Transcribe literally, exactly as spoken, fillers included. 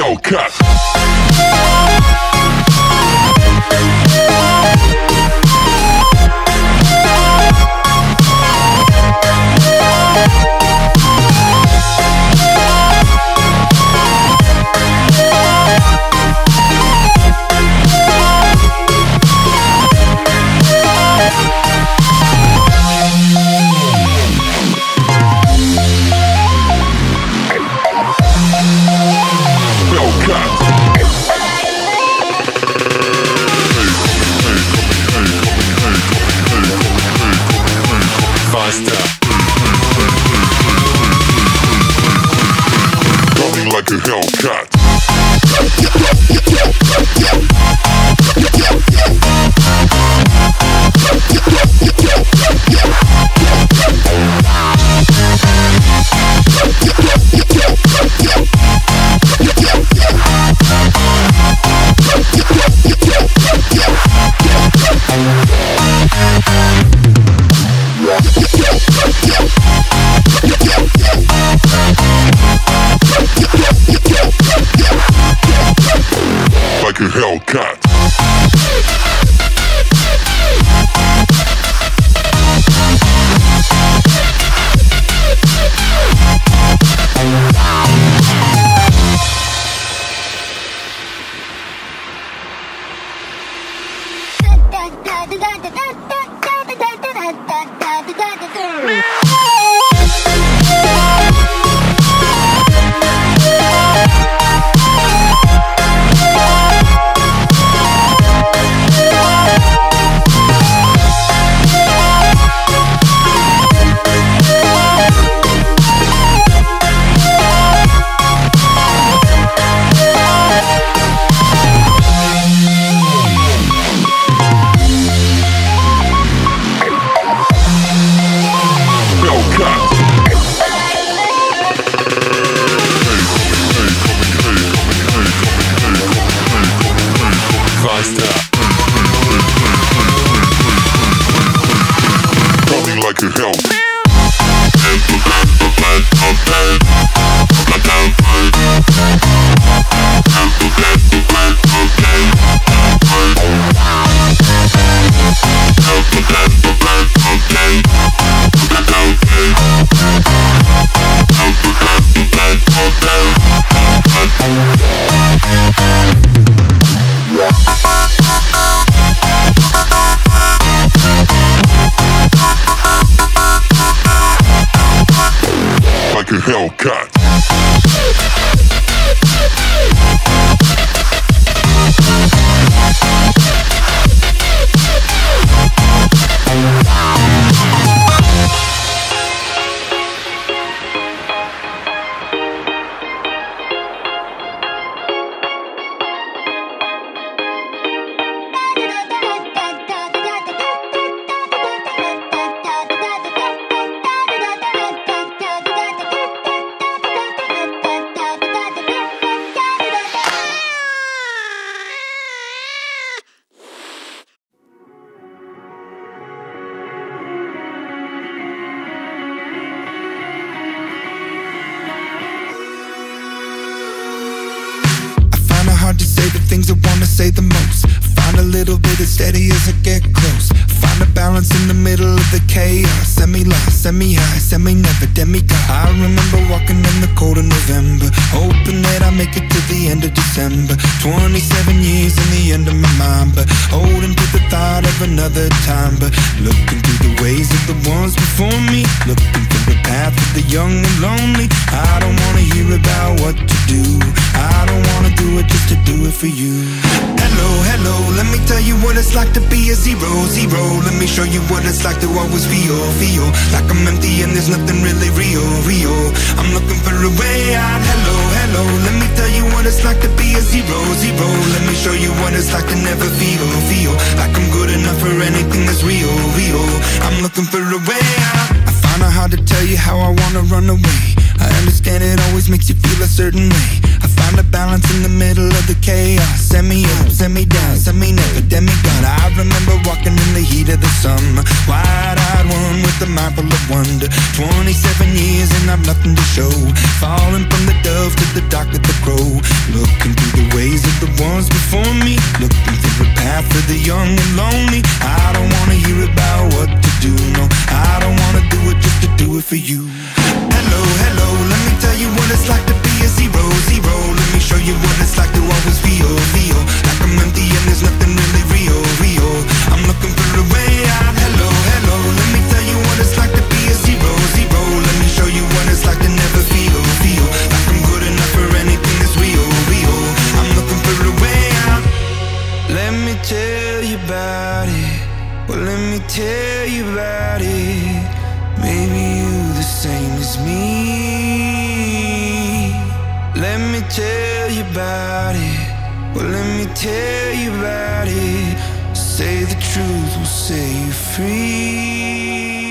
Hellcat. Coming like a Hellcat. Like a Hellcat. Coming like a hell. Like a Hellcat. Hard to say the things I wanna say the most. Find a little bit of steady as I get close. Find a balance in the middle of the chaos. Semi-lost, semi-high, semi-never, demigod. I remember walking in the cold of November, hoping that I make it to the end of December. Twenty-seven years in the end of my mind, but holding to the thought of another time. But looking through the ways of the ones before me, looking through the path of the young and lonely. I don't wanna hear about what to do, I don't wanna do it just to do it for you. Hello, hello, let me tell you what it's like to be a zero, zero. Let me show you what it's like to always feel, feel like I'm empty and there's nothing really real, real. I'm looking for a way out. Hello, hello, let me tell you what it's like to be a zero, zero. Let me show you what it's like to never feel, feel like I'm good enough for anything that's real, real. I'm looking for a way out. I find it hard to tell you how I wanna run away. I understand it always makes you feel a certain way. I Find a balance in the middle of the chaos. Send me up, send me down, send me never, demigod. I remember walking in the heat of the summer, wide-eyed one with a mind full of wonder. Twenty-seven years and I've nothing to show. Falling from the dove to the dark of the crow. Looking through the ways of the ones before me, looking through the path for the young and lonely. I don't wanna hear about what to do, no, I don't wanna do it just to do it for you. Hello, hello, let me tell you what it's like to be a zero, zero. Let me show you what it's like to always feel, feel like I'm empty and there's nothing really real, real. I'm looking for the way out. Hello, hello, let me tell you what it's like to be a zero, zero. Let me show you what it's like to never feel, feel like I'm good enough for anything that's real, real. I'm looking for the way out. Let me tell you about it. Well, let me tell you about it. Maybe you the same as me. Let me tell you about it. Well, let me tell you about it. Say the truth will set you free.